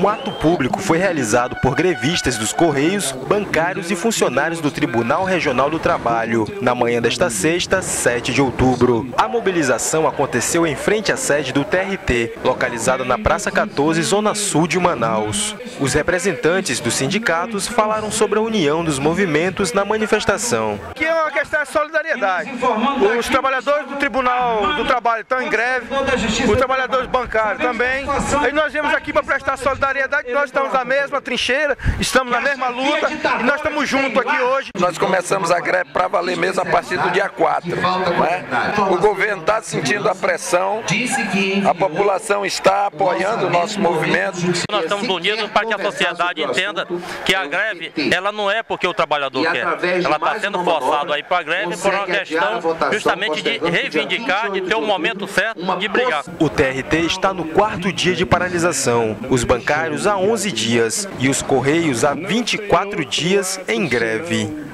Um ato público foi realizado por grevistas dos Correios, bancários e funcionários do Tribunal Regional do Trabalho, na manhã desta sexta, 7 de outubro. A mobilização aconteceu em frente à sede do TRT, localizada na Praça 14, Zona Sul de Manaus. Os representantes dos sindicatos falaram sobre a união dos movimentos na manifestação. Aqui é uma questão de solidariedade. Os trabalhadores do Tribunal do Trabalho estão em greve, os trabalhadores bancários também. E nós viemos aqui para prestar solidariedade, nós estamos na mesma trincheira, estamos na mesma luta e nós estamos juntos aqui hoje. Nós começamos a greve para valer mesmo a partir do dia 4. Né? O governo está sentindo a pressão, a população está apoiando o nosso movimento. Nós estamos unidos para que a sociedade entenda que a greve, ela não é porque o trabalhador quer. Ela está sendo forçada aí para a greve por uma questão justamente de reivindicar, de ter o momento certo de brigar. O TRT está no 4º dia de paralisação, os bancários há 11 dias e os Correios há 24 dias em greve.